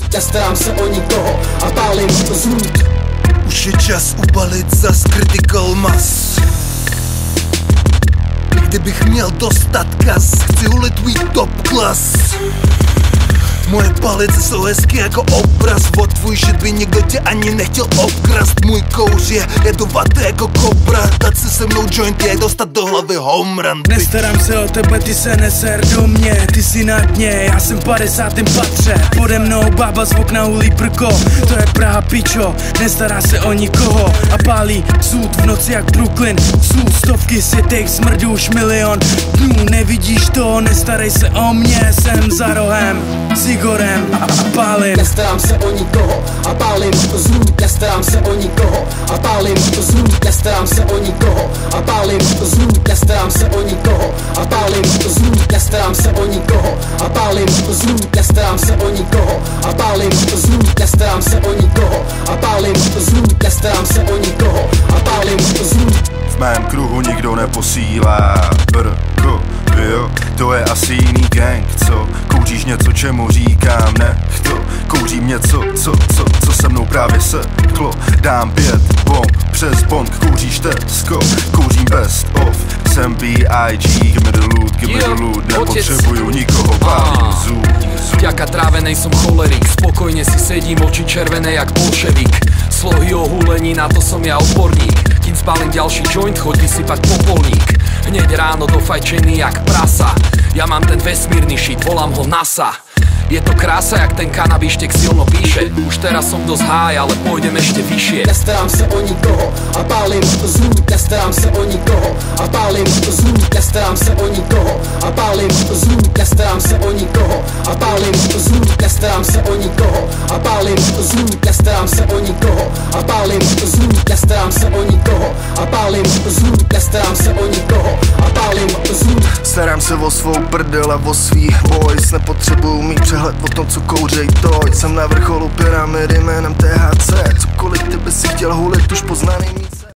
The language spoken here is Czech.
nestarám se o nikoho a pálím to zrůd. Už je čas ubalit zas critical mass. Kdybych měl dostat kas, chci hulit tvůj top class. Moje palice jsou hezky jako obraz, o tvůj shit by nikdo tě ani nechtěl obkrast. Můj kouř je jedovatý jako kobra, dát se se mnou joint je dostat do hlavy home run. Nestarám se o tebe, ty se neser do mě, ty si na dně, já jsem v 50. patře. Pode mnou bába z okna hulí prko, to je Praha pičo, nestará se o nikoho a pálí sůd v noci jak Brooklyn. Sůd stovky světek, smrdí už milion dnů, nevidíš to, nestarej se o mě, jsem za rohem s Igorem a pálím. Nestarám se o nikoho a pálím to zrůd. Nestarám se o nikoho a pálím to zrůd. Nestarám se o nikoho a pálím to zrůd. Nestarám se o nikoho a pálím to zrůd. Nestarám se o nikoho a pálím to zrůd. Nestarám se o nikoho a pálím to zrůd. Nestarám se o nikoho a pálím to zrůd. Nestarám se o nikoho a pálím to zrůd. V mém kruhu nikdo neposílá brko, jo, to je asi jiný gang, co? Kouříš něco, čemu říkám nech to. Kouřím něco, co se mnou právě seklo. Dám 5 bomb přes bond, kouříš Tesco. Kouřím best of, jsem B.I.G. Give me the loot, nepotřebuju nikoho, pálím zůd. Vďaka tráve nejsom cholerik, spokojne si sedím, oči červené jak bolševik. Slohy o hulení, na to som ja odborník. Kým spálim ďalší joint, choď vysypať popolník. Hneď ráno dofajčený jak prasa. Ja mám ten vesmírny shit, volám ho NASA. Je to krása, jak ten kanabištek silno píše. Už teraz som dosť háj, ale pôjdem ešte vyššie. Nestarám se o nikoho a pálím to zrůd. Nestarám se o nikoho a pálím to zrůd. Nestarám se o nikoho a pálím to zrůd. Nestarám se o nikoho a pálím to zrůd. Nestarám se o nikoho a pálím to zrůd. Nestarám se o nikoho a pálím to zrůd. Nestarám se o nikoho a pálím to zrůd. Nestarám se o nikoho a pálím to zrůd. Starám se o svou prdel a o svých boys. Nepotřebuju mít přehled o tom, co kouřej toj. Jsem na vrcholu pyramidy jménem THC. Cokoliv ty by si chtěl hulit, už poznaný mý